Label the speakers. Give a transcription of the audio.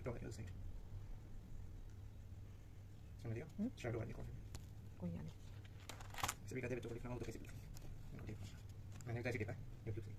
Speaker 1: Go on the other side. Sono io? C'è la cosa. Coglione. Se mica deve toccare il flamme, tocca il flamme. Non devo fare. Ma ne dai che fa? Io più.